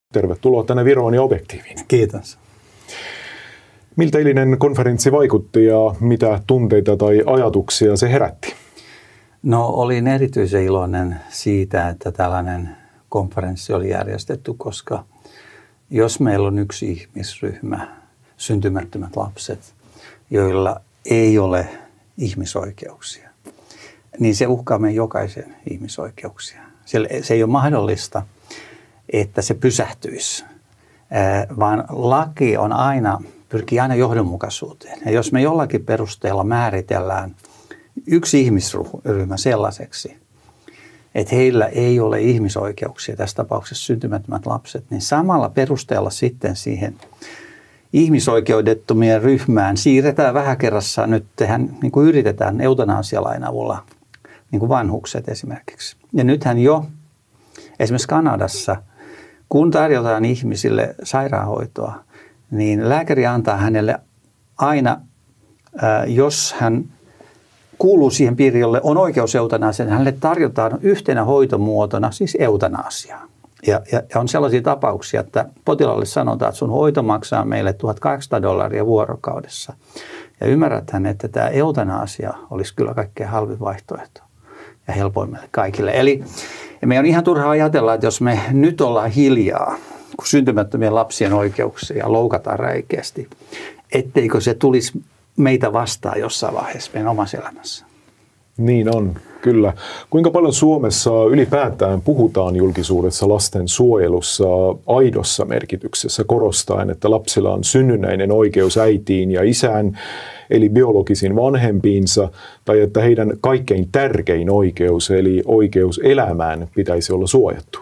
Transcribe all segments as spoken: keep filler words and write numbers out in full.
Tervetuloa tänne Viroon ja Objektiiviin. Kiitos. Miltä eilinen konferenssi vaikutti ja mitä tunteita tai ajatuksia se herätti? No, olin erityisen iloinen siitä, että tällainen konferenssi oli järjestetty, koska jos meillä on yksi ihmisryhmä, syntymättömät lapset, joilla ei ole ihmisoikeuksia, niin se uhkaa meidän jokaisen ihmisoikeuksia. Se ei ole mahdollista, että se pysähtyisi, vaan laki on aina, pyrkii aina johdonmukaisuuteen. Ja jos me jollakin perusteella määritellään yksi ihmisryhmä sellaiseksi, että heillä ei ole ihmisoikeuksia, tässä tapauksessa syntymättömät lapset, niin samalla perusteella sitten siihen ihmisoikeudettomien ryhmään siirretään vähän kerrassaan, nyt tehdään, niin kuin yritetään eutanasialain avulla, niin kuin vanhukset esimerkiksi. Ja nythän jo esimerkiksi Kanadassa, kun tarjotaan ihmisille sairaanhoitoa, niin lääkäri antaa hänelle aina, jos hän kuuluu siihen piiriin, jolle on oikeus eutanasiaan, hänelle tarjotaan yhtenä hoitomuotona siis eutanasiaa. Ja, ja, ja on sellaisia tapauksia, että potilaalle sanotaan, että sun hoito maksaa meille tuhatkahdeksansataa dollaria vuorokaudessa. Ja ymmärräthän, että tämä eutanasia olisi kyllä kaikkein halvin vaihtoehto ja helpoin meille kaikille. Eli me on ihan turha ajatella, että jos me nyt ollaan hiljaa, kun syntymättömien lapsien oikeuksia loukataan räikeästi, etteikö se tulisi meitä vastaan jossain vaiheessa meidän omassa elämässä. Niin on, kyllä. Kuinka paljon Suomessa ylipäätään puhutaan julkisuudessa lasten suojelussa aidossa merkityksessä korostaen, että lapsilla on synnynnäinen oikeus äitiin ja isään, eli biologisiin vanhempiinsa, tai että heidän kaikkein tärkein oikeus, eli oikeus elämään, pitäisi olla suojattu?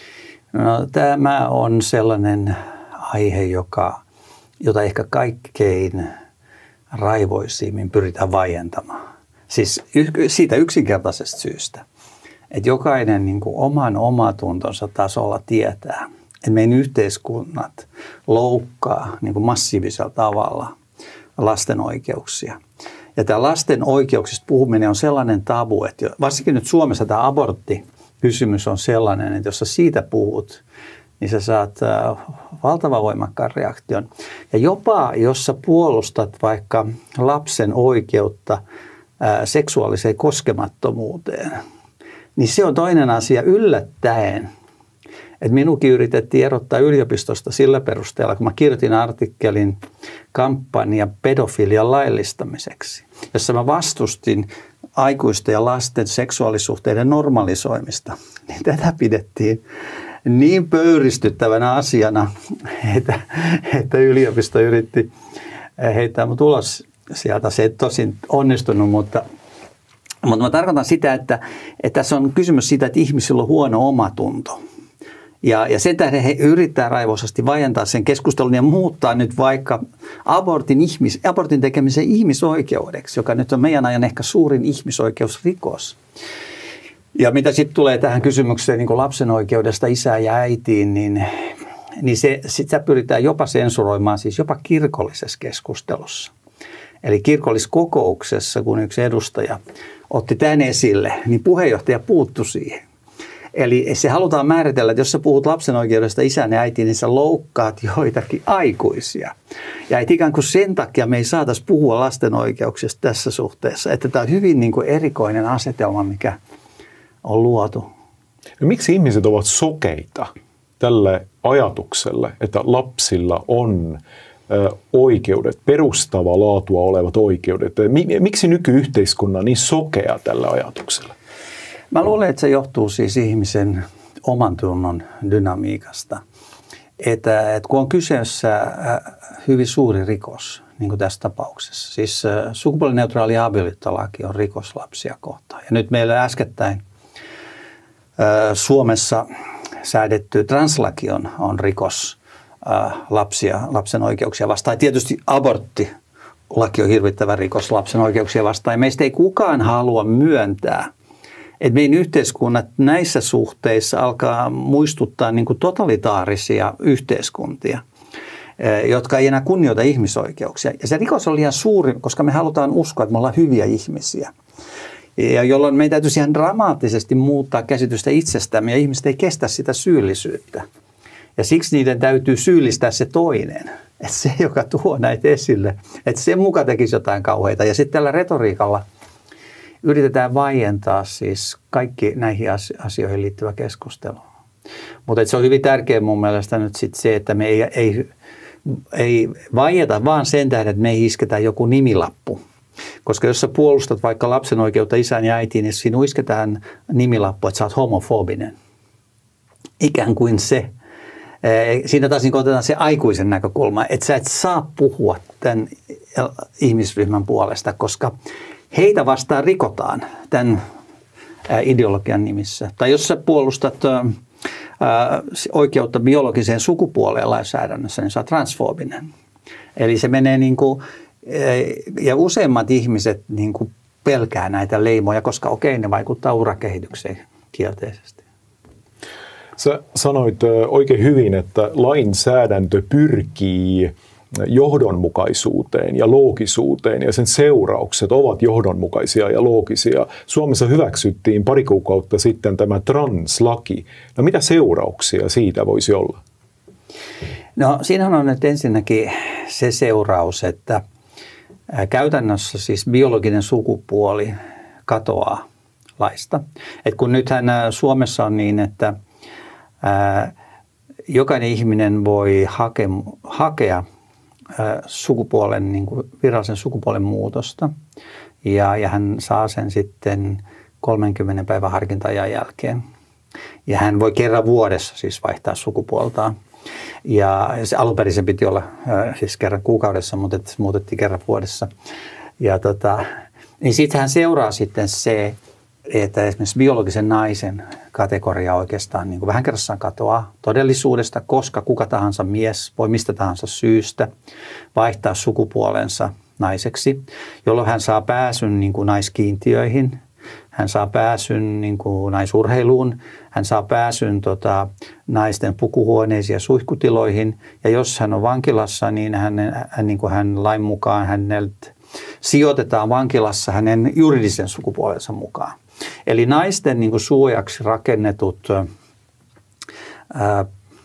No, tämä on sellainen aihe, joka, jota ehkä kaikkein raivoisimmin pyritään vaientamaan. Siis siitä yksinkertaisesta syystä, että jokainen niin kuin oman omatuntonsa tasolla tietää, että meidän yhteiskunnat loukkaa niin kuin massiivisella tavalla lasten oikeuksia. Ja tämä lasten oikeuksista puhuminen on sellainen tabu, että varsinkin nyt Suomessa tämä aborttikysymys on sellainen, että jos sä siitä puhut, niin sä saat valtavan voimakkaan reaktion. Ja jopa jos sä puolustat vaikka lapsen oikeutta seksuaaliseen koskemattomuuteen, niin se on toinen asia yllättäen. Et minunkin yritettiin erottaa yliopistosta sillä perusteella, kun mä kirjoitin artikkelin kampanja pedofilian laillistamiseksi, jossa mä vastustin aikuisten ja lasten seksuaalisuhteiden normalisoimista. Niin tätä pidettiin niin pöyristyttävänä asiana, että, että yliopisto yritti heittää mut ulos sieltä. Se ei tosin onnistunut, mutta, mutta mä tarkoitan sitä, että, että tässä on kysymys siitä, että ihmisillä on huono omatunto. Ja, ja sen tähden he yrittää raivoisasti vaientaa sen keskustelun ja muuttaa nyt vaikka abortin, ihmis, abortin tekemisen ihmisoikeudeksi, joka nyt on meidän ajan ehkä suurin ihmisoikeusrikos. Ja mitä sitten tulee tähän kysymykseen niin kuin lapsen oikeudesta isään ja äitiin, niin, niin se, sitä pyritään jopa sensuroimaan siis jopa kirkollisessa keskustelussa. Eli kirkolliskokouksessa, kun yksi edustaja otti tämän esille, niin puheenjohtaja puuttui siihen. Eli se halutaan määritellä, että jos sä puhut lapsen oikeudesta isään ja äitiin, niin sä loukkaat joitakin aikuisia. Ja et ikään kuin sen takia me ei saataisi puhua lasten oikeuksista tässä suhteessa. Että tämä on hyvin niin kuin erikoinen asetelma, mikä on luotu. No, miksi ihmiset ovat sokeita tälle ajatukselle, että lapsilla on ö, oikeudet, perustavaa laatua olevat oikeudet? Miksi nykyyhteiskunnan on niin sokea tällä ajatuksella? Mä luulen, että se johtuu siis ihmisen oman tunnon dynamiikasta. Että, että kun on kyseessä hyvin suuri rikos, niin kuin tässä tapauksessa. Siis sukupuolineutraali avioliittolaki on rikos lapsia kohtaan. Ja nyt meillä äskettäin Suomessa säädetty translaki on, on rikos lapsia, lapsen oikeuksia vastaan. Ja tietysti aborttilaki on hirvittävä rikos lapsen oikeuksia vastaan. Ja meistä ei kukaan halua myöntää, että meidän yhteiskunnat näissä suhteissa alkaa muistuttaa niin kuin totalitaarisia yhteiskuntia, jotka ei enää kunnioita ihmisoikeuksia. Ja se rikos on liian suuri, koska me halutaan uskoa, että me ollaan hyviä ihmisiä. Ja jolloin meidän täytyisi ihan dramaattisesti muuttaa käsitystä itsestämme ja ihmiset ei kestä sitä syyllisyyttä. Ja siksi niiden täytyy syyllistää se toinen, että se, joka tuo näitä esille, että se muka tekisi jotain kauheita. Ja sitten tällä retoriikalla yritetään vaientaa siis kaikki näihin asioihin liittyvä keskustelu. Mutta se on hyvin tärkeä mun mielestä nyt sit se, että me ei, ei, ei vaieta vaan sen tähden, että me ei isketä joku nimilappu. Koska jos sä puolustat vaikka lapsen oikeutta isään ja äitiin, niin sinun isketään nimilappu, että sä oot homofobinen. Ikään kuin se. Siinä taas niin otetaan se aikuisen näkökulma, että sä et saa puhua tämän ihmisryhmän puolesta, koska heitä vastaan rikotaan tämän ideologian nimissä. Tai jos sä puolustat oikeutta biologiseen sukupuoleen lainsäädännössä, niin sä oot transfoobinen. Eli se menee niin kuin, ja useimmat ihmiset niin kuin pelkää näitä leimoja, koska okei, ne vaikuttaa urakehitykseen kielteisesti. Sä sanoit oikein hyvin, että lainsäädäntö pyrkii johdonmukaisuuteen ja loogisuuteen ja sen seuraukset ovat johdonmukaisia ja loogisia. Suomessa hyväksyttiin pari kuukautta sitten tämä translaki. No mitä seurauksia siitä voisi olla? No siinähän on nyt ensinnäkin se seuraus, että käytännössä siis biologinen sukupuoli katoaa laista. Et kun nythän Suomessa on niin, että ää, jokainen ihminen voi hake, hakea ää, sukupuolen, niin kuin virallisen sukupuolen muutosta ja, ja hän saa sen sitten kolmenkymmenen päivän harkinta-ajan jälkeen. Ja hän voi kerran vuodessa siis vaihtaa sukupuoltaan. Ja se alun perin sen piti olla äh, siis kerran kuukaudessa, mutta se muutettiin kerran vuodessa. Ja tota, niin siitähän seuraa sitten se, että esimerkiksi biologisen naisen kategoria oikeastaan niin kuin vähän kerrassaan katoaa todellisuudesta, koska kuka tahansa mies voi mistä tahansa syystä vaihtaa sukupuolensa naiseksi, jolloin hän saa pääsyn niin kuin naiskiintiöihin. Hän saa pääsyn niin kuin naisurheiluun, hän saa pääsyn tota, naisten pukuhuoneisiin ja suihkutiloihin. Ja jos hän on vankilassa, niin hän, hän, niin kuin hän lain mukaan häneltä sijoitetaan vankilassa hänen juridisen sukupuolensa mukaan. Eli naisten niin kuin suojaksi rakennetut ää,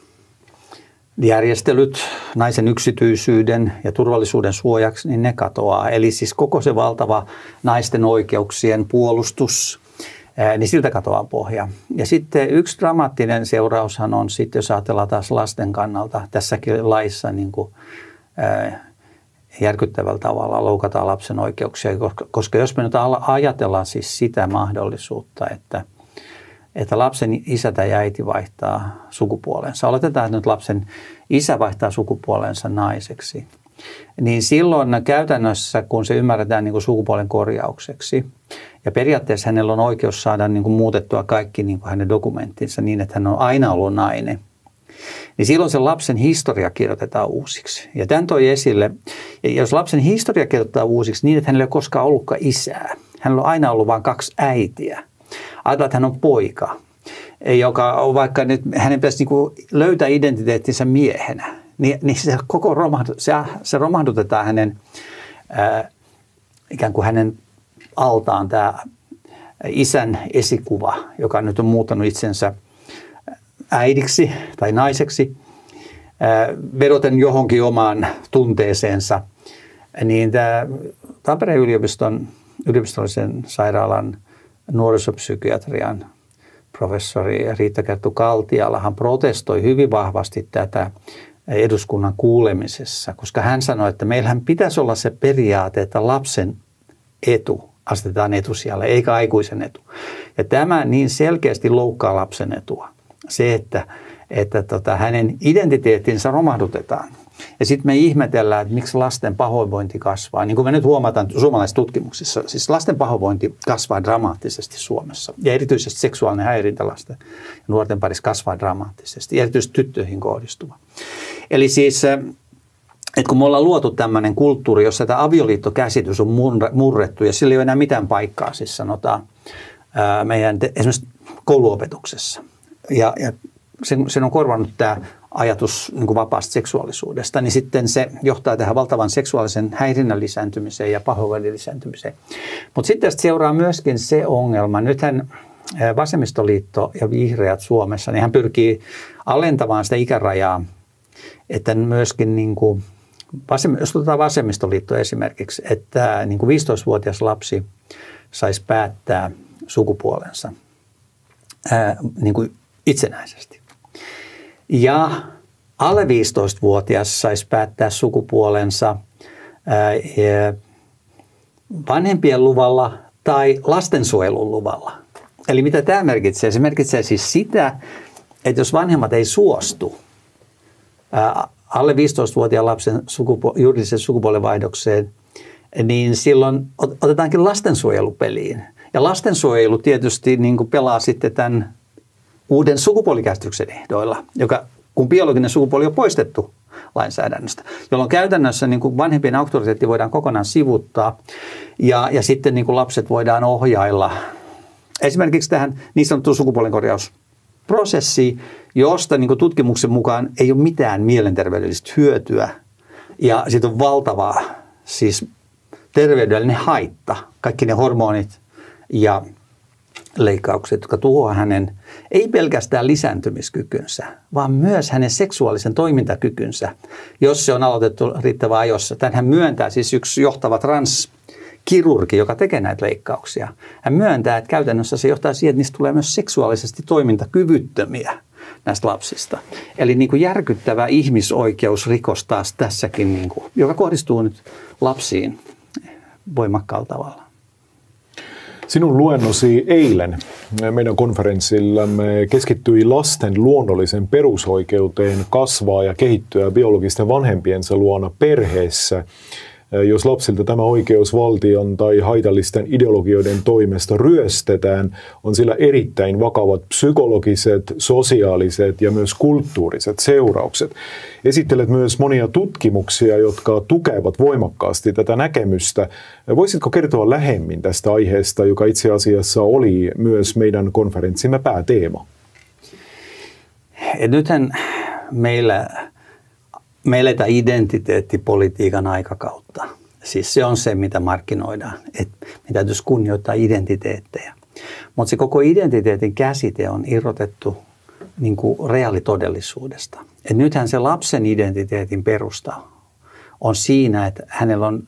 järjestelyt naisen yksityisyyden ja turvallisuuden suojaksi, niin ne katoaa. Eli siis koko se valtava naisten oikeuksien puolustus, ää, niin siltä katoaa pohja. Ja sitten yksi dramaattinen seuraushan on sitten, jos ajatellaan taas lasten kannalta, tässäkin laissa niin kuin, ää, järkyttävällä tavalla loukataan lapsen oikeuksia, koska, koska jos me nyt ajatellaan siis sitä mahdollisuutta, että että lapsen isä tai äiti vaihtaa sukupuolensa. Oletetaan, että nyt lapsen isä vaihtaa sukupuolensa naiseksi. Niin silloin käytännössä, kun se ymmärretään niin kuin sukupuolen korjaukseksi, ja periaatteessa hänellä on oikeus saada niin kuin muutettua kaikki niin kuin hänen dokumenttinsa niin, että hän on aina ollut nainen, niin silloin sen lapsen historia kirjoitetaan uusiksi. Ja tämän toi esille, jos lapsen historia kirjoitetaan uusiksi niin, että hänellä ei ole koskaan ollutkaan isää, hänellä on aina ollut vain kaksi äitiä. Ajatellaan, että hän on poika, joka on vaikka nyt, hänen pitäisi niinku löytää identiteettinsä miehenä, niin, niin se koko romahdu, se, se romahdutetaan hänen, ää, ikään kuin hänen altaan tämä isän esikuva, joka nyt on muuttanut itsensä äidiksi tai naiseksi, ää, vedoten johonkin omaan tunteeseensa, niin tämä Tampereen yliopiston, yliopistollisen sairaalan nuorisopsykiatrian professori Riitta Kerttu-Kaltialahan protestoi hyvin vahvasti tätä eduskunnan kuulemisessa, koska hän sanoi, että meillähän pitäisi olla se periaate, että lapsen etu asetetaan etusijalle, eikä aikuisen etu. Ja tämä niin selkeästi loukkaa lapsen etua. Se, että, että tota, hänen identiteettinsä romahdutetaan. Ja sitten me ihmetellään, että miksi lasten pahoinvointi kasvaa. Niin kuin me nyt huomataan suomalaisissa tutkimuksissa, siis lasten pahoinvointi kasvaa dramaattisesti Suomessa. Ja erityisesti seksuaalinen häirintä lasten ja nuorten parissa kasvaa dramaattisesti. Ja erityisesti tyttöihin kohdistuva. Eli siis, että kun me ollaan luotu tämmöinen kulttuuri, jossa tämä avioliittokäsitys on murrettu ja sillä ei ole enää mitään paikkaa, siis sanotaan meidän esimerkiksi kouluopetuksessa. Ja, ja sen, sen on korvannut tämä ajatus niin kuin vapaasta seksuaalisuudesta, niin sitten se johtaa tähän valtavan seksuaalisen häirinnän lisääntymiseen ja pahoinvoinnin lisääntymiseen. Mutta sitten tästä seuraa myöskin se ongelma. Nythän vasemmistoliitto ja vihreät Suomessa, niin hän pyrkii alentamaan sitä ikärajaa, että myöskin niin kuin, jos otetaan vasemmistoliitto esimerkiksi, että niin kuin viisitoistavuotias lapsi saisi päättää sukupuolensa ää, niin kuin itsenäisesti. Ja alle viisitoistavuotias saisi päättää sukupuolensa ää, vanhempien luvalla tai lastensuojelun luvalla. Eli mitä tämä merkitsee? Se merkitsee siis sitä, että jos vanhemmat ei suostu ää, alle viisitoistavuotiaan lapsen sukupu- juridiseen sukupuolenvaihdokseen, niin silloin otetaankin lastensuojelupeliin. Ja lastensuojelu tietysti niin kuin pelaa sitten tämän uuden sukupuolikäsityksen ehdoilla, joka, kun biologinen sukupuoli on poistettu lainsäädännöstä, jolloin käytännössä niin kuin vanhempien auktoriteetti voidaan kokonaan sivuttaa ja, ja sitten niin kuin lapset voidaan ohjailla esimerkiksi tähän niin sanottuun sukupuolenkorjausprosessiin, josta niin kuin tutkimuksen mukaan ei ole mitään mielenterveydellistä hyötyä ja siitä on valtava siis terveydellinen haitta, kaikki ne hormonit ja leikkaukset, jotka tuhoaa hänen ei pelkästään lisääntymiskykynsä, vaan myös hänen seksuaalisen toimintakykynsä, jos se on aloitettu riittävän ajoissa. Tämän hän myöntää siis yksi johtava transkirurgi, joka tekee näitä leikkauksia. Hän myöntää, että käytännössä se johtaa siihen, että niistä tulee myös seksuaalisesti toimintakyvyttömiä näistä lapsista. Eli niin kuin järkyttävä ihmisoikeusrikos taas tässäkin, niin kuin, joka kohdistuu nyt lapsiin voimakkaalla tavalla. Sinun luennosi eilen meidän konferenssillamme keskittyi lasten luonnollisen perusoikeuteen kasvaa ja kehittyä biologisten vanhempiensa luona perheessä. Jos lapsilta tämä oikeus valtion tai haitallisten ideologioiden toimesta ryöstetään, on sillä erittäin vakavat psykologiset, sosiaaliset ja myös kulttuuriset seuraukset. Esittelet myös monia tutkimuksia, jotka tukevat voimakkaasti tätä näkemystä. Voisitko kertoa lähemmin tästä aiheesta, joka itse asiassa oli myös meidän konferenssimme pääteema? Nythän meillä... Me eletään identiteettipolitiikan aikakautta. Siis se on se, mitä markkinoidaan. Että me täytyisi kunnioittaa identiteettejä. Mutta se koko identiteetin käsite on irrotettu niin kuin reaalitodellisuudesta. Et nythän se lapsen identiteetin perusta on siinä, että hänellä on,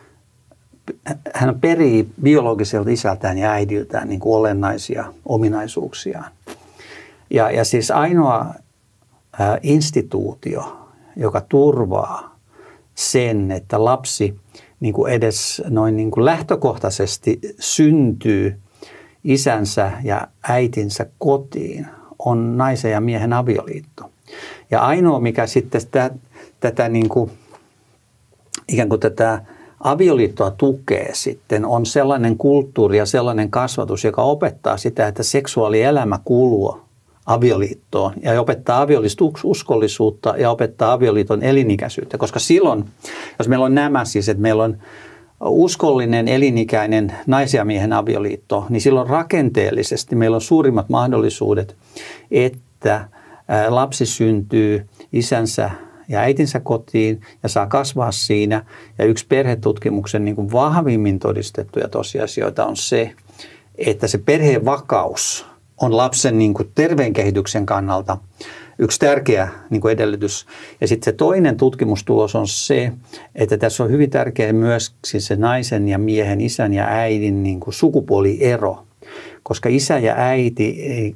hän perii biologiselta isältään ja äidiltään niin kuin olennaisia ominaisuuksiaan. Ja, ja siis ainoa ää, instituutio, joka turvaa sen, että lapsi niin kuin edes noin niin kuin lähtökohtaisesti syntyy isänsä ja äitinsä kotiin, on naisen ja miehen avioliitto. Ja ainoa, mikä sitten tätä, tätä niin kuin, ikään kuin tätä avioliittoa tukee sitten, on sellainen kulttuuri ja sellainen kasvatus, joka opettaa sitä, että seksuaalielämä kuuluu avioliittoon ja opettaa avioliiton uskollisuutta ja opettaa avioliiton elinikäisyyttä, koska silloin, jos meillä on nämä siis, että meillä on uskollinen elinikäinen naisen ja miehen avioliitto, niin silloin rakenteellisesti meillä on suurimmat mahdollisuudet, että lapsi syntyy isänsä ja äitinsä kotiin ja saa kasvaa siinä. Ja yksi perhetutkimuksen niin kuin vahvimmin todistettuja tosiasioita on se, että se perheen vakaus on lapsen niin kuin terveen kehityksen kannalta yksi tärkeä niin kuin edellytys. Ja sitten se toinen tutkimustulos on se, että tässä on hyvin tärkeä myös se naisen ja miehen, isän ja äidin niin kuin sukupuoliero, koska isä ja äiti ei,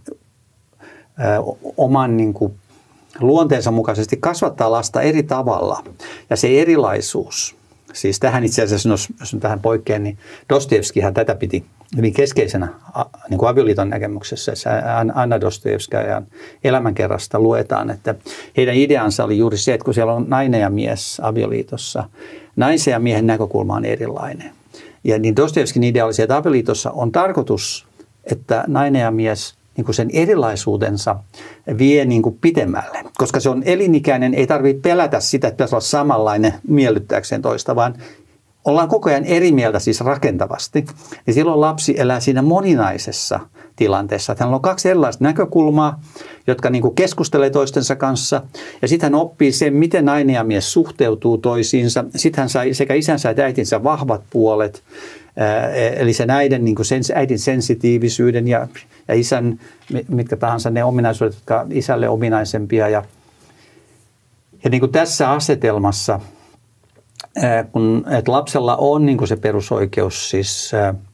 ö, oman niin kuin luonteensa mukaisesti kasvattaa lasta eri tavalla. Ja se erilaisuus, siis tähän itse asiassa, jos, jos tähän poikkean, niin Dostojevskihan tätä piti hyvin keskeisenä niin kuin avioliiton näkemyksessä. Anna Dostojevskajan elämänkerrasta luetaan, että heidän ideansa oli juuri se, että kun siellä on nainen ja mies avioliitossa, naisen ja miehen näkökulma on erilainen. Ja niin Dostojevskin idea oli se, että avioliitossa on tarkoitus, että nainen ja mies niin kuin sen erilaisuutensa vie niin kuin pitemmälle, koska se on elinikäinen, ei tarvitse pelätä sitä, että pitäisi olla samanlainen miellyttääkseen toista, vaan ollaan koko ajan eri mieltä siis rakentavasti, niin silloin lapsi elää siinä moninaisessa tilanteessa. Hänellä on kaksi erilaista näkökulmaa, jotka niin kuin keskustelee toistensa kanssa, ja sitten hän oppii sen, miten nainen ja mies suhteutuu toisiinsa. Sitten hän sai sekä isänsä että äitinsä vahvat puolet, eli sen äidin, niin kuin sen, äidin sensitiivisyyden ja, ja isän, mitkä tahansa ne ominaisuudet, jotka isälle ominaisempia. Ja, ja niin kuin tässä asetelmassa, kun että lapsella on niin kuin se perusoikeus, siis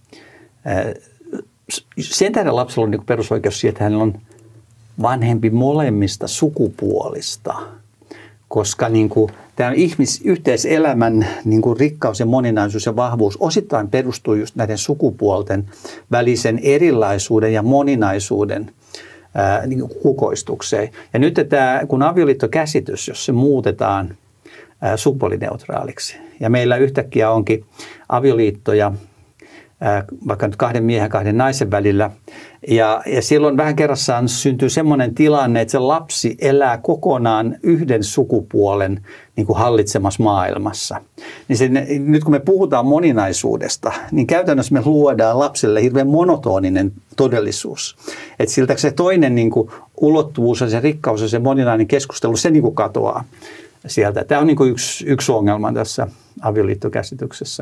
sen tähden lapsella on niin kuin perusoikeus siihen, että hänellä on vanhempi molemmista sukupuolista, koska niin kuin, tämä ihmis, yhteiselämän niin kuin rikkaus ja moninaisuus ja vahvuus osittain perustuu just näiden sukupuolten välisen erilaisuuden ja moninaisuuden ää, niin kuin kukoistukseen. Ja nyt tämä, kun avioliittokäsitys, jos se muutetaan ää, sukupuolineutraaliksi, ja meillä yhtäkkiä onkin avioliittoja, vaikka nyt kahden miehen kahden naisen välillä. Ja, ja silloin vähän kerrassaan syntyy semmoinen tilanne, että se lapsi elää kokonaan yhden sukupuolen niin kuin hallitsemassa maailmassa. Niin se, nyt kun me puhutaan moninaisuudesta, niin käytännössä me luodaan lapselle hirveän monotoninen todellisuus. Että siltä se toinen niin kuin ulottuvuus ja se rikkaus ja se moninainen keskustelu, se niin kuin katoaa sieltä. Tämä on niin kuin yksi, yksi ongelma tässä avioliittokäsityksessä.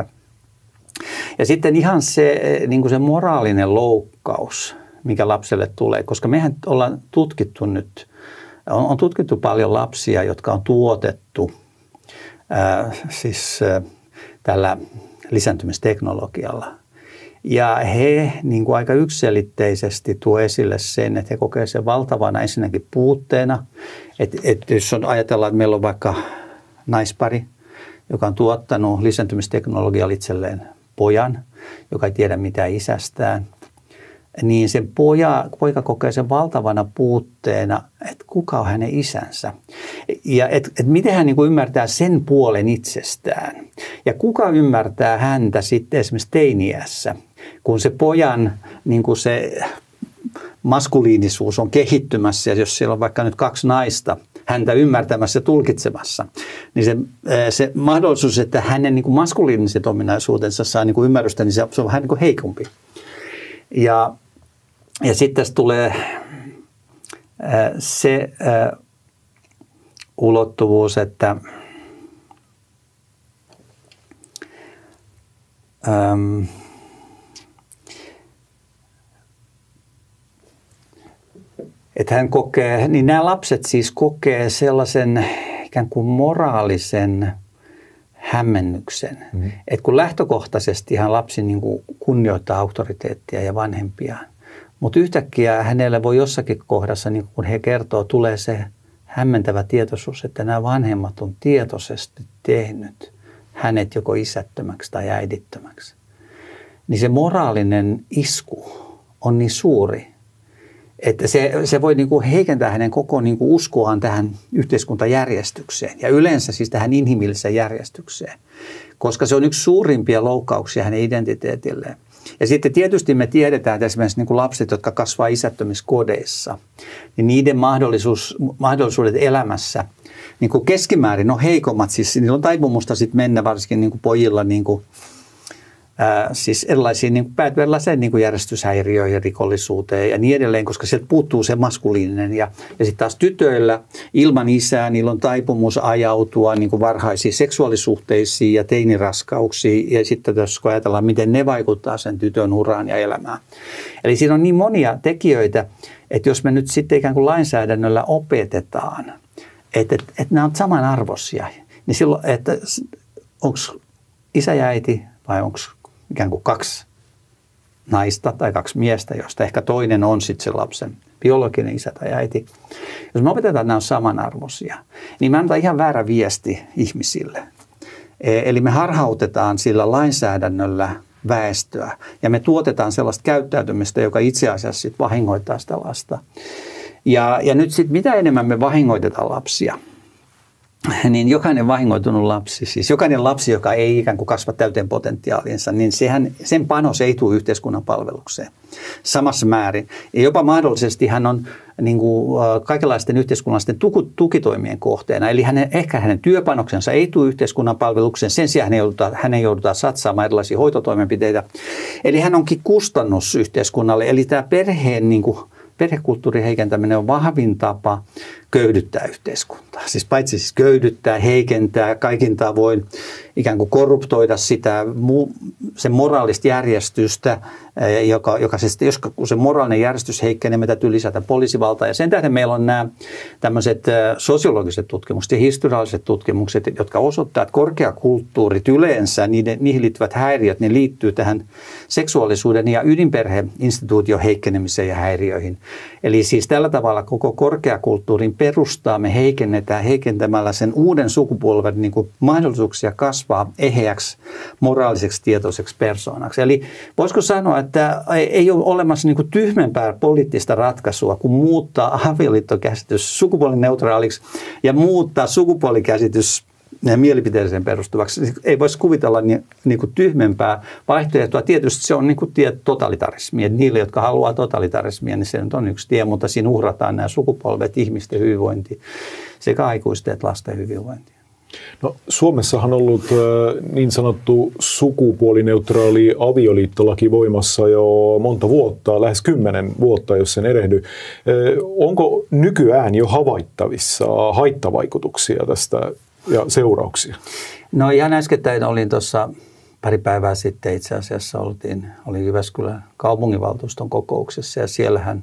Ja sitten ihan se, niin kuin se moraalinen loukkaus, mikä lapselle tulee, koska mehän ollaan tutkittu nyt, on, on tutkittu paljon lapsia, jotka on tuotettu ää, siis ää, tällä lisääntymisteknologialla. Ja he niin kuin aika yksiselitteisesti tuo esille sen, että he kokevat sen valtavana ensinnäkin puutteena. Että, että jos on, ajatellaan, että meillä on vaikka naispari, joka on tuottanut lisääntymisteknologialla itselleen pojan, joka ei tiedä mitään isästään, niin sen poja, poika kokee sen valtavana puutteena, että kuka on hänen isänsä. Ja että et miten hän niin kuin ymmärtää sen puolen itsestään. Ja kuka ymmärtää häntä sitten esimerkiksi teiniässä, kun se pojan niin kuin se maskuliinisuus on kehittymässä, ja jos siellä on vaikka nyt kaksi naista häntä ymmärtämässä ja tulkitsemassa, niin se, se mahdollisuus, että hänen niin kuin maskuliiniset ominaisuutensa saa niin kuin ymmärrystä, niin se on vähän niin kuin heikompi. Ja, ja sitten tässä tulee se äh, ulottuvuus, että ähm, että hän kokee, niin nämä lapset siis kokee sellaisen ikään kuin moraalisen hämmennyksen. Mm-hmm. Että kun lähtökohtaisesti ihan lapsi niin kuin kunnioittaa auktoriteettia ja vanhempiaan, mutta yhtäkkiä hänelle voi jossakin kohdassa, niin kun he kertoo, tulee se hämmentävä tietoisuus, että nämä vanhemmat on tietoisesti tehnyt hänet joko isättömäksi tai äidittömäksi. Niin se moraalinen isku on niin suuri, että se, se voi niin kuin heikentää hänen koko niin kuin uskoaan tähän yhteiskuntajärjestykseen ja yleensä siis tähän inhimilliseen järjestykseen, koska se on yksi suurimpia loukkauksia hänen identiteetilleen. Ja sitten tietysti me tiedetään, että esimerkiksi niin kuin lapset, jotka kasvaa isättömissä kodeissa, niin niiden mahdollisuus, mahdollisuudet elämässä niin kuin keskimäärin on heikommat. Siis niillä on taipumusta sitten mennä varsinkin niin kuin pojilla niin kuin, ää, siis erilaisiin niin päätyy erilaiseen niin kuin järjestyshäiriöihin, rikollisuuteen ja niin edelleen, koska sieltä puuttuu se maskuliininen. Ja, ja sitten taas tytöillä ilman isää, niillä on taipumus ajautua niin kuin varhaisiin seksuaalisuhteisiin ja teiniraskauksiin. Ja sitten jos ajatellaan, miten ne vaikuttaa sen tytön uraan ja elämään. Eli siinä on niin monia tekijöitä, että jos me nyt sitten ikään kuin lainsäädännöllä opetetaan, että, että, että nämä on samanarvoisia, niin silloin, että onko isä ja äiti vai onko ikään kuin kaksi naista tai kaksi miestä, josta ehkä toinen on sitten se lapsen biologinen isä tai äiti. Jos me opetetaan, että nämä on samanarvoisia, niin me antaa ihan väärä viesti ihmisille. Eli me harhautetaan sillä lainsäädännöllä väestöä ja me tuotetaan sellaista käyttäytymistä, joka itse asiassa sitten vahingoittaa sitä lasta. Ja, ja nyt sitten mitä enemmän me vahingoitetaan lapsia, niin jokainen vahingoitunut lapsi, siis jokainen lapsi, joka ei ikään kuin kasva täyteen potentiaaliinsa, niin sehän, sen panos ei tule yhteiskunnan palvelukseen samassa määrin. Ja jopa mahdollisesti hän on niin kuin, kaikenlaisten yhteiskunnallisten tuku, tukitoimien kohteena. Eli hänen, ehkä hänen työpanoksensa ei tule yhteiskunnan palvelukseen, sen sijaan hänen joudutaan, hänen joudutaan satsaamaan erilaisia hoitotoimenpiteitä. Eli hän onkin kustannus yhteiskunnalle. Eli tämä perheen niin kuin, perhekulttuurin heikentäminen on vahvin tapa köyhdyttää yhteiskuntaa. Siis paitsi siis köyhdyttää, heikentää, kaikin tavoin ikään kuin korruptoida sitä, sen moraalista järjestystä, joka, joka siis, jos kun se moraalinen järjestys heikkenee, me täytyy lisätä poliisivaltaa. Ja sen tähden meillä on nämä tämmöiset sosiologiset tutkimukset ja historialliset tutkimukset, jotka osoittaa, että korkeakulttuurit yleensä, niiden, niihin liittyvät häiriöt, ne liittyy tähän seksuaalisuuden ja ydinperheinstituution heikkenemiseen ja häiriöihin. Eli siis tällä tavalla koko korkeakulttuurin perustaa me heikennetään heikentämällä sen uuden sukupolven niin kuin mahdollisuuksia kasvaa eheäksi, moraaliseksi, tietoiseksi persoonaksi. Eli voisiko sanoa, että ei ole olemassa niin kuin tyhmempää poliittista ratkaisua kuin muuttaa avioliittokäsitys sukupuolineutraaliksi ja muuttaa sukupuolikäsitys mielipiteeseen perustuvaksi. Ei voisi kuvitella niin, niin kuin tyhmempää vaihtoehtoa. Tietysti se on niin kuin tie totalitarismia. Niille, jotka haluaa totalitarismia, niin se nyt on yksi tie, mutta siinä uhrataan nämä sukupolvet, ihmisten hyvinvointi sekä aikuisten että lasten hyvinvointi. No, Suomessahan on ollut niin sanottu sukupuolineutraali avioliittolaki voimassa jo monta vuotta, lähes kymmenen vuotta, jos sen erehdy. Onko nykyään jo havaittavissa haittavaikutuksia tästä ja seurauksia? No ihan äskettäin olin tuossa pari päivää sitten itse asiassa oltiin, oli Jyväskylän kaupunginvaltuuston kokouksessa ja siellähän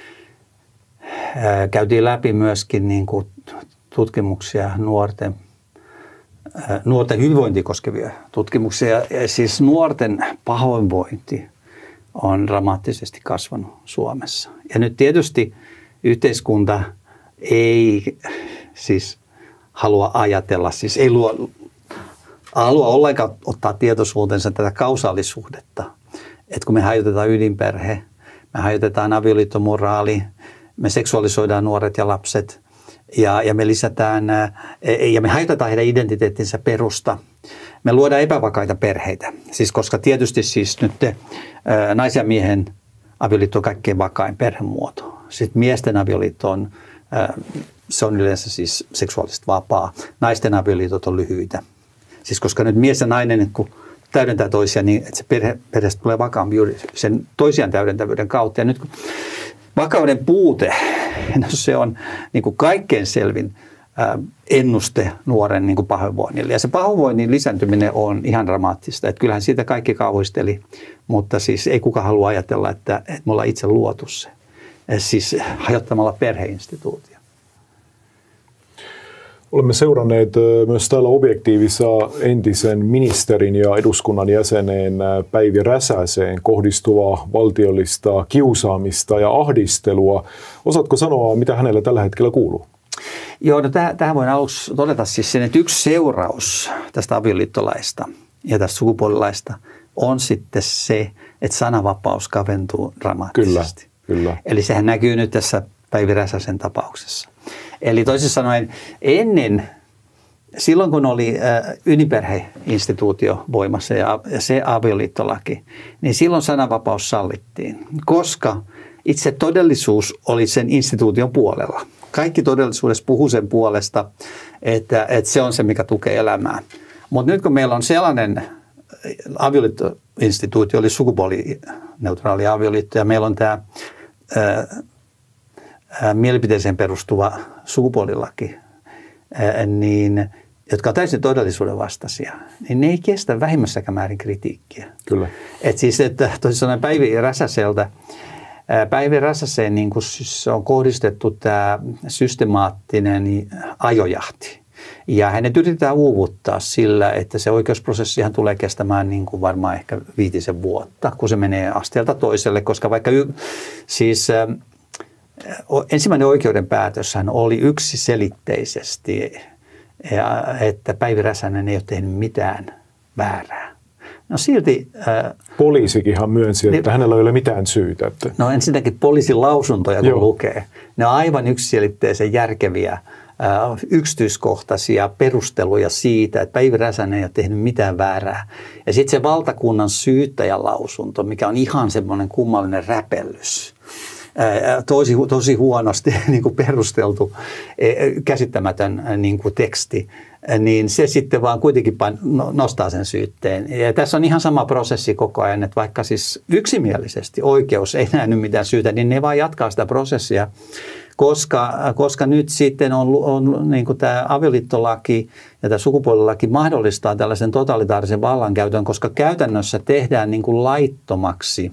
ää, käytiin läpi myöskin niin kuin tutkimuksia nuorten, ää, nuorten hyvinvointia koskevia tutkimuksia. Ja siis nuorten pahoinvointi on dramaattisesti kasvanut Suomessa. Ja nyt tietysti yhteiskunta ei siis halua ajatella, siis ei luo, halua ollenkaan ottaa tietoisuutensa tätä kausaalisuhdetta. Että kun me hajotetaan ydinperhe, me hajotetaan avioliittomoraali, me seksuaalisoidaan nuoret ja lapset ja, ja me lisätään ja me hajotetaan heidän identiteettinsä perusta. Me luodaan epävakaita perheitä, siis koska tietysti siis nyt te, ää, naisen ja miehen avioliitto on kaikkein vakain perhemuoto. Sitten miesten avioliitto on ää, se on yleensä siis seksuaalisesti vapaa. Naisten avioliitot on lyhyitä. Siis koska nyt mies ja nainen, kun täydentää toisiaan, niin että se perhe, perheestä tulee vakaampi juuri sen toisiaan täydentävyyden kautta. Ja nyt kun vakauden puute, no se on niin kuin kaikkein selvin ää, ennuste nuoren niin kuin pahoinvoinnille. Ja se pahoinvoinnin lisääntyminen on ihan dramaattista. Että kyllähän siitä kaikki kauhisteli, mutta siis ei kukaan halua ajatella, että, että me ollaan itse luotu se. Siis hajottamalla perheinstituutio. Olemme seuranneet myös täällä Objektiivissa entisen ministerin ja eduskunnan jäseneen Päivi Räsäseen kohdistuvaa valtiollista kiusaamista ja ahdistelua. Osaatko sanoa, mitä hänelle tällä hetkellä kuuluu? Joo, no täh- tähän voin aluksi todeta siis sen, että yksi seuraus tästä avioliittolaista ja tästä sukupuolilaista on sitten se, että sananvapaus kaventuu dramaattisesti. Kyllä, kyllä. Eli sehän näkyy nyt tässä Päivi Räsäsen tapauksessa. Eli toisin sanoen ennen, silloin kun oli ydinperheinstituutio voimassa ja se avioliittolaki, niin silloin sananvapaus sallittiin, koska itse todellisuus oli sen instituution puolella. Kaikki todellisuudessa puhuu sen puolesta, että, että se on se, mikä tukee elämää. Mutta nyt kun meillä on sellainen avioliittoinstituutio, oli sukupuolineutraali avioliitto ja meillä on tämä mielipiteeseen perustuva sukupuolilaki, niin, jotka on täysin todellisuuden vastaisia, niin ne ei kestä vähimmässäkään määrin kritiikkiä. Kyllä. Et siis, että toisin sanoen Päivi Räsäseltä, Päivi Räsäseen niin kun se on kohdistettu tämä systemaattinen ajojahti. Ja hänet yritetään uuvuttaa sillä, että se oikeusprosessihan tulee kestämään niin kuin varmaan ehkä viitisen vuotta, kun se menee asteelta toiselle, koska vaikka y- siis ensimmäinen oikeuden päätöshän oli yksiselitteisesti, että Päivi Räsänen ei ole tehnyt mitään väärää. No silti... Poliisikinhan myönsi, että niin, hänellä ei ole mitään syytä. Että. No ensinnäkin poliisin lausuntoja, kun Joo. lukee. Ne on aivan yksiselitteisen järkeviä yksityiskohtaisia perusteluja siitä, että Päivi Räsänen ei ole tehnyt mitään väärää. Ja sitten se valtakunnan syyttäjän lausunto, mikä on ihan semmoinen kummallinen räpellys. Tosi, tosi huonosti niin kuin perusteltu, käsittämätön niin kuin teksti, niin se sitten vaan kuitenkin nostaa sen syytteen. Ja tässä on ihan sama prosessi koko ajan, että vaikka siis yksimielisesti oikeus ei nähnyt mitään syytä, niin ne vaan jatkaa sitä prosessia, koska, koska nyt sitten on, on niin kuin tämä avioliittolaki ja tämä sukupuolilaki mahdollistaa tällaisen totalitaarisen vallankäytön, koska käytännössä tehdään niin kuin laittomaksi.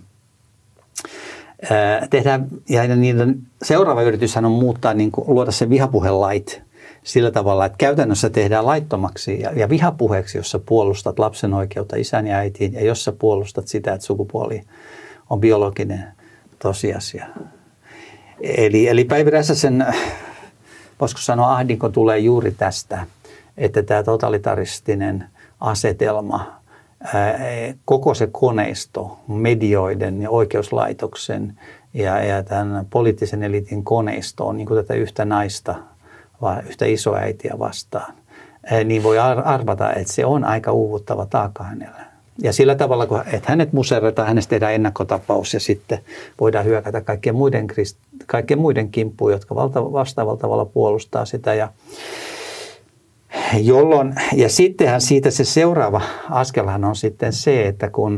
Tehdään, ja niiden seuraava yrityshän on muuttaa, niin kuin, luoda se vihapuhelait sillä tavalla, että käytännössä tehdään laittomaksi ja, ja vihapuheeksi, jossa puolustat lapsen oikeutta isän ja äitiin ja jossa puolustat sitä, että sukupuoli on biologinen tosiasia. Eli, eli Päivi Räsäsen, voisiko sanoa, ahdinko tulee juuri tästä, että tämä totalitaristinen asetelma, koko se koneisto, medioiden ja oikeuslaitoksen ja, ja tämän poliittisen eliitin koneisto on niin kuin tätä yhtä naista, yhtä isoäitiä vastaan, niin voi arvata, että se on aika uuvuttava taakka hänellä. Ja sillä tavalla, että hänet muserretaan, hänestä tehdään ennakkotapaus ja sitten voidaan hyökätä kaikkien muiden, kaikkien muiden kimppuun, jotka valta, vastaavalla tavalla puolustaa sitä. Ja Jolloin, ja sittenhän siitä se seuraava askelhan on sitten se, että kun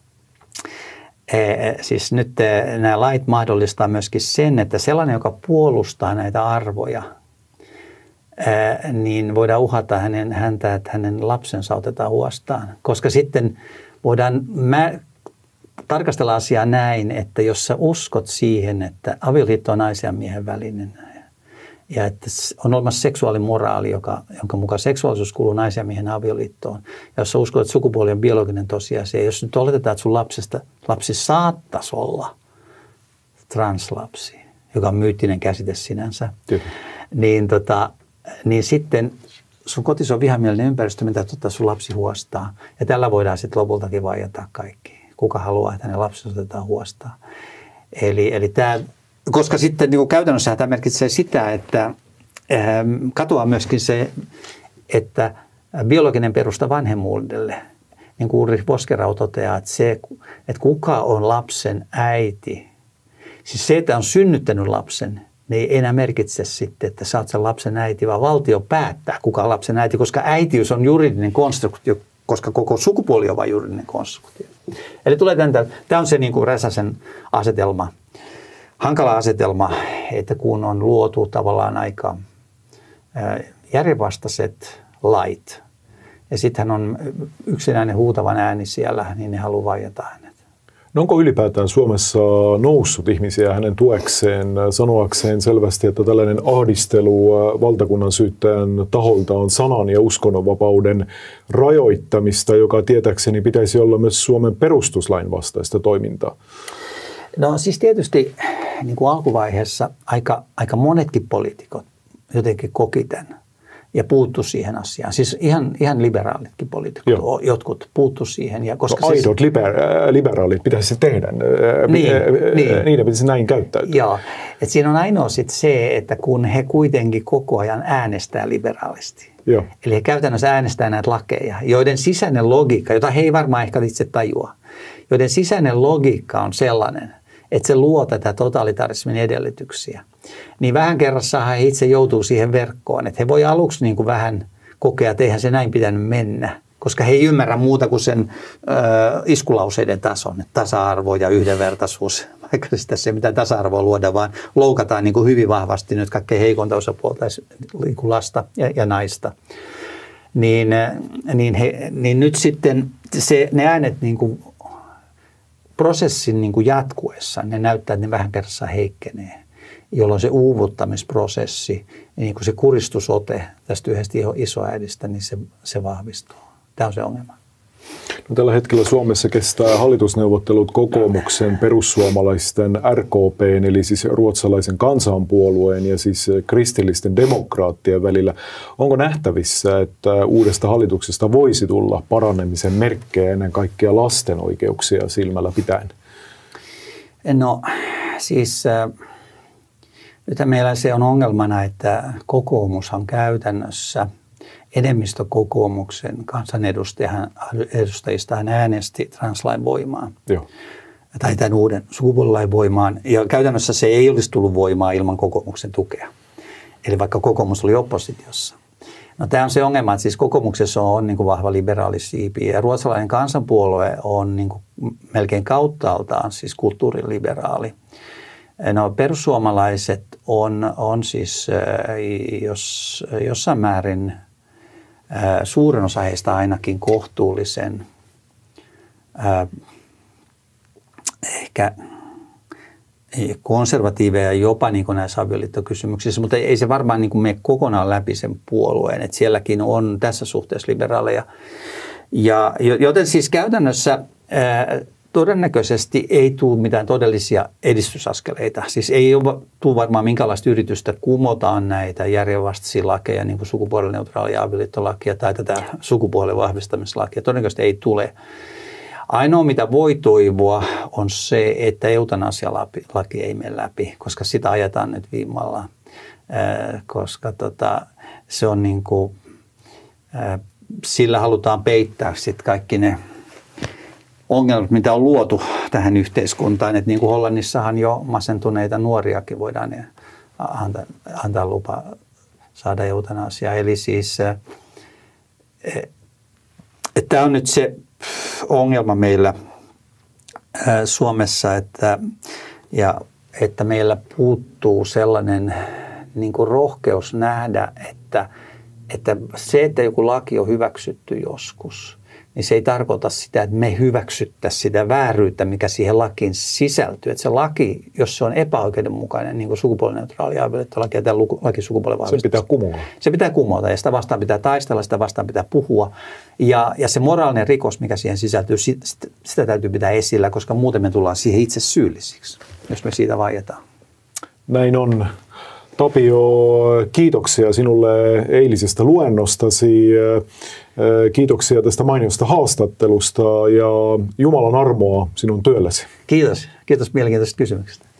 siis nyt nämä lait mahdollistaa myöskin sen, että sellainen, joka puolustaa näitä arvoja, niin voidaan uhata hänen, häntä, että hänen lapsensa otetaan huostaan. Koska sitten voidaan mä, tarkastella asiaa näin, että jos sä uskot siihen, että avioliitto on naisen ja miehen välinen, ja että on olemassa seksuaalimoraali, joka, jonka mukaan seksuaalisuus kuuluu naisen ja miehen avioliittoon. Ja jos sä uskot, että sukupuoli on biologinen tosiasia, jos nyt oletetaan, että sun lapsesta, lapsi saattaisi olla translapsi, joka on myyttinen käsite sinänsä, niin, tota, niin sitten sun kotisi on vihamielinen ympäristö, mitä ottaa sun lapsi huostaa. Ja tällä voidaan sitten lopultakin vaientaa kaikki. Kuka haluaa, että hänen lapsensa otetaan huostaan. Eli, eli tämä... Koska sitten niin käytännössä tämä merkitsee sitä, että ähm, katoaa myöskin se, että biologinen perusta vanhemmuudelle, niin kuin Ulrich Boskerau toteaa, että, se, että kuka on lapsen äiti, siis se, että on synnyttänyt lapsen, niin ei enää merkitse sitten, että sä oot sen lapsen äiti, vaan valtio päättää, kuka on lapsen äiti, koska äitiys on juridinen konstruktio, koska koko sukupuoli on vain juridinen konstruktio. Eli tulee tämän, tämä on se niin kuin Räsäsen asetelma. Hankala asetelma, että kun on luotu tavallaan aika järjenvastaiset lait, ja sitten hän on yksinäinen huutavan ääni siellä, niin ne haluaa vaieta hänet. No onko ylipäätään Suomessa noussut ihmisiä hänen tuekseen, sanoakseen selvästi, että tällainen ahdistelu valtakunnan syyttäjän taholta on sanan ja uskonnonvapauden rajoittamista, joka tietääkseni pitäisi olla myös Suomen perustuslain vastaista toimintaa? No siis tietysti niin kuin alkuvaiheessa aika, aika monetkin poliitikot jotenkin koki tämän ja puuttu siihen asiaan. Siis ihan, ihan liberaalitkin poliitikot, Joo. jotkut puuttu siihen. Ja koska no, aidot siis, liber- liberaalit pitäisi se tehdä, niin, niin. niiden pitäisi näin käyttäytyä. Joo, että siinä on ainoa sitten se, että kun he kuitenkin koko ajan äänestää liberaalisti. Joo. Eli he käytännössä äänestää näitä lakeja, joiden sisäinen logiikka, jota he ei varmaan ehkä itse tajua, joiden sisäinen logiikka on sellainen, että se luo tätä totalitarismin edellytyksiä. Niin vähän kerrassaan he itse joutuu siihen verkkoon, että he voi aluksi niin kuin vähän kokea, että eihän se näin pitänyt mennä, koska he ei ymmärrä muuta kuin sen ö, iskulauseiden tason, että tasa-arvo ja yhdenvertaisuus, vaikka sitä se mitä tasa-arvoa luoda, vaan loukataan niin kuin hyvin vahvasti nyt kaikkein heikonta osapuolta, niin kuin lasta ja, ja naista. Niin, niin, he, niin nyt sitten se, ne äänet niin kuin prosessin niin kuin jatkuessa, ne näyttää, että ne vähän kerrassaan heikkenee, jolloin se uuvuttamisprosessi, niin kuin se kuristusote tästä yhdestä isoäidistä, niin se, se vahvistuu. Tämä on se ongelma. No, tällä hetkellä Suomessa kestää hallitusneuvottelut kokoomuksen, perussuomalaisten, R K P:n, eli siis ruotsalaisen kansanpuolueen ja siis kristillisten demokraattien välillä. Onko nähtävissä, että uudesta hallituksesta voisi tulla paranemisen merkkejä ennen kaikkea lasten oikeuksia silmällä pitäen? No siis Nyt meillä se on ongelmana, että kokoomushan käytännössä, enemmistö kokoomuksen kansanedustajista hän äänesti translain voimaan. Joo. Tai tämän uuden sukupuolilain voimaan. Ja käytännössä se ei olisi tullut voimaan ilman kokoomuksen tukea. Eli vaikka kokoomus oli oppositiossa. No, tämä on se ongelma, että siis kokoomuksessa on niin kuin vahva liberaalisiipi ja ruotsalainen kansanpuolue on niin kuin melkein kauttaaltaan siis kulttuuriliberaali. No, perussuomalaiset on, on siis jos, jossain määrin suurin osa heistä ainakin kohtuullisen äh, ehkä konservatiiveja jopa niin kuin näissä avioliittokysymyksissä, mutta ei se varmaan niin kuin mene kokonaan läpi sen puolueen, että sielläkin on tässä suhteessa liberaaleja. Ja, joten siis käytännössä ää, todennäköisesti ei tule mitään todellisia edistysaskeleita. Siis ei tule varmaan minkäänlaista yritystä kumotaan näitä järjenvastaisia lakeja, niin kuin sukupuolineutraalia avioliittolakia tai tätä sukupuolen vahvistamislakia. Todennäköisesti ei tule. Ainoa, mitä voi toivoa, on se, että eutanasialaki ei mene läpi, koska sitä ajetaan nyt viimalla, koska tota, se on niin kuin, sillä halutaan peittää sit kaikki ne ongelmat, mitä on luotu tähän yhteiskuntaan. Et niin kuin Hollannissahan jo masentuneita nuoriakin voidaan antaa, antaa lupa saada eutanasiaa. Eli siis, tämä on nyt se ongelma meillä Suomessa, että, ja, että meillä puuttuu sellainen niin kuin rohkeus nähdä, että, että se, että joku laki on hyväksytty joskus, niin se ei tarkoita sitä, että me hyväksyttäisiin sitä vääryyttä, mikä siihen lakiin sisältyy. Että se laki, jos se on epäoikeudenmukainen, niin kuin sukupuolineutraali avioliittolaki ja tämä laki sukupuolen vahvistus. Se pitää kumota. Se pitää kumota ja sitä vastaan pitää taistella, sitä vastaan pitää puhua. Ja, ja se moraalinen rikos, mikä siihen sisältyy, sitä, sitä täytyy pitää esillä, koska muuten me tullaan siihen itse syyllisiksi, jos me siitä vaietaan. Näin on. Tapio, kiitoksia sinulle eilisestä luennostasi, kiitoksia tästä mainiosta haastattelusta ja Jumalan armoa sinun työllesi. Kiitos. Kiitos mielenkiintoisesta kysymyksestä.